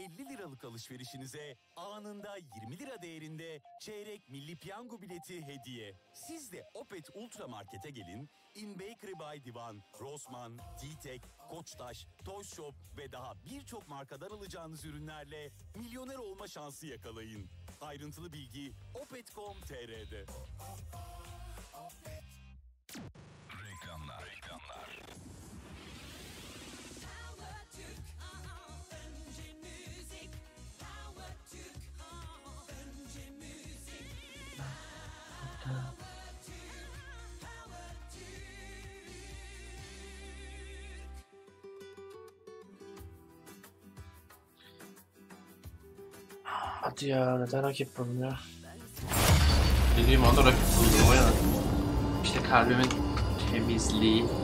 50 liralık alışverişinize anında 20 lira değerinde çeyrek milli piyango bileti hediye. Siz de Opet Ultra Market'e gelin, In Bakery by Divan, Rossmann, D-Tek, Koçtaş, Toys Shop ve daha birçok markadan alacağınız ürünlerle milyoner olma şansı yakalayın. Ayrıntılı bilgi opet.com.tr'de. Reklamlar. Hadi ya, neden rakip bulmuyor? Dediğim anda rakip buldum ya. İşte kalbimin temizliği.